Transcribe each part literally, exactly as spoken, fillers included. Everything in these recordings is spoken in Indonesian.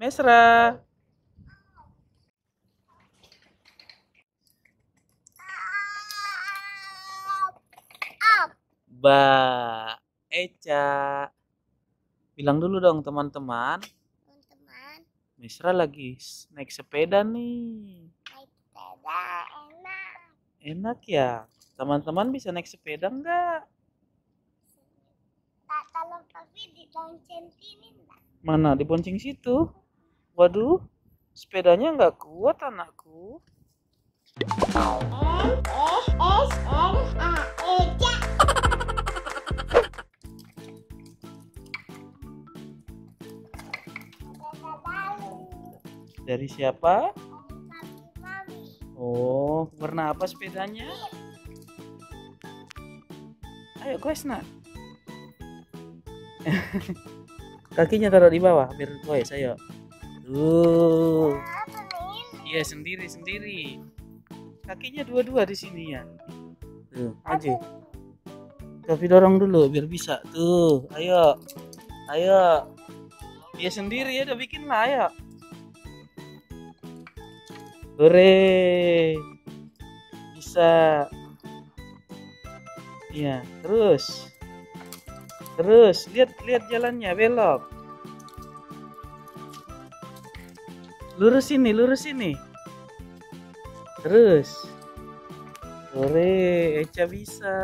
Mesra. Ba Eca. Bilang dulu dong teman-teman. Teman-teman, Mesra lagi naik sepeda nih. naik sepeda enak. Enak ya. Teman-teman bisa naik sepeda enggak? Tak kalau tapi di lonceng ini enggak. Mana dibonceng situ? Waduh, sepedanya nggak kuat anakku. M S S N A Eca. Dari siapa? Mami. Oh, warna apa sepedanya? Ayo guys, nak. Kakinya taruh di bawah biar guys, ayo. Tuh. Apa nih? Iya, sendiri-sendiri. Kakinya dua-dua di sini ya. Tuh, aja. Tapi dorong dulu biar bisa. Tuh, ayo. Ayo. Dia sendiri ya, udah bikin lah, ayo. Hore. Bisa. Iya, terus. Terus, lihat lihat jalannya belok. Lurus sini, lurus sini. Terus. Hore, Eca bisa.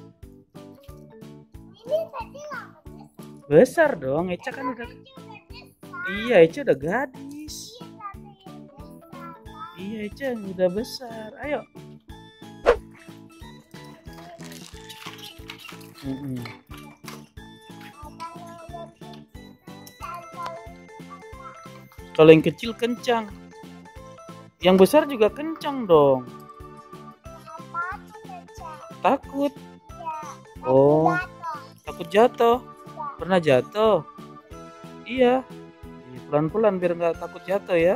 Ini tadi nggak Besar dong, Eca kan udah. Iya, Eca udah gadis. Iya, Eca udah besar. Ayo. Mm-mm. Kalau yang kecil kencang, yang besar juga kencang dong. Takut. Oh, takut jatuh. Pernah jatuh? Iya. Pelan-pelan biar nggak takut jatuh ya.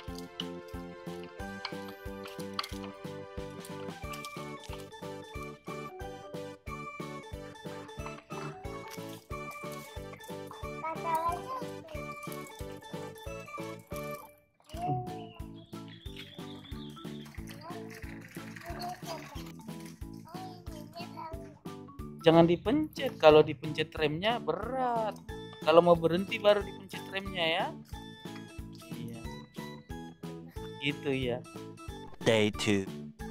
Jangan dipencet, kalau dipencet remnya berat. Kalau mau berhenti baru dipencet remnya ya. Iya. Gitu ya. Day two.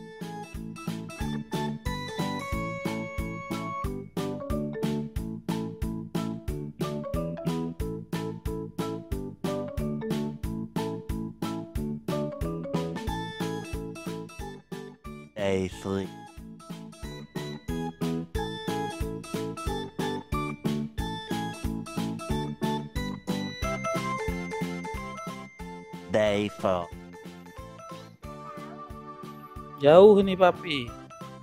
Day three. Day four. Jauh nih papi.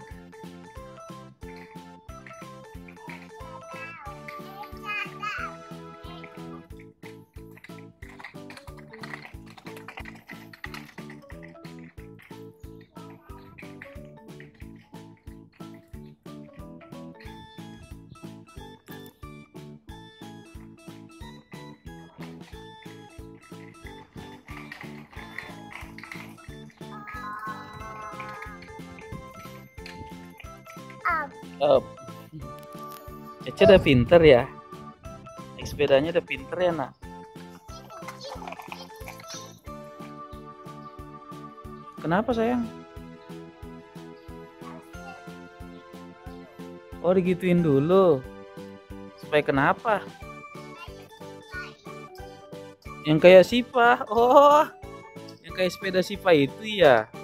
Oh. Eca udah pinter ya. Naik sepedanya udah pinter ya nak. Kenapa sayang? Oh digituin dulu. Supaya kenapa? Yang kayak Sipa. Oh, yang kayak sepeda Sipa itu ya.